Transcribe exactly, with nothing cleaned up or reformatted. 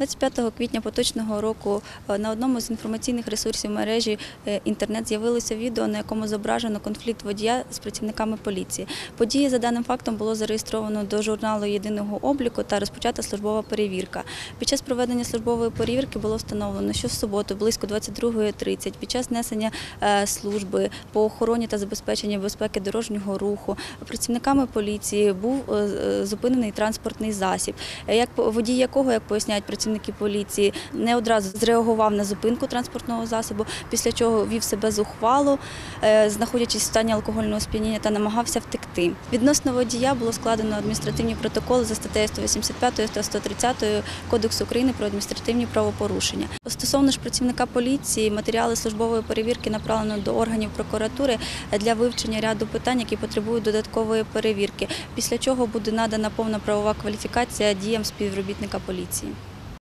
двадцять п'ятого квітня поточного року на одному з інформаційних ресурсів мережі інтернет з'явилося відео, на якому зображено конфлікт водія з працівниками поліції. Події за даним фактом було зареєстровано до журналу єдиного обліку та розпочата службова перевірка. Під час проведення службової перевірки було встановлено, що в суботу близько двадцять другої тридцять під час несення служби по охороні та забезпеченні безпеки дорожнього руху працівниками поліції був зупинений транспортний засіб, як водій якого, як поясняють працівники поліції, не одразу зреагував на зупинку транспортного засобу, після чого вів себе зухвало, знаходячись в стані алкогольного сп'яніння, та намагався втекти. Відносно водія було складено адміністративні протоколи за статтею сто вісімдесят п'ять та сто тридцять Кодексу України про адміністративні правопорушення. Стосовно ж працівника поліції, матеріали службової перевірки направлено до органів прокуратури для вивчення ряду питань, які потребують додаткової перевірки, після чого буде надана повна правова кваліфікація діям співробітника поліції.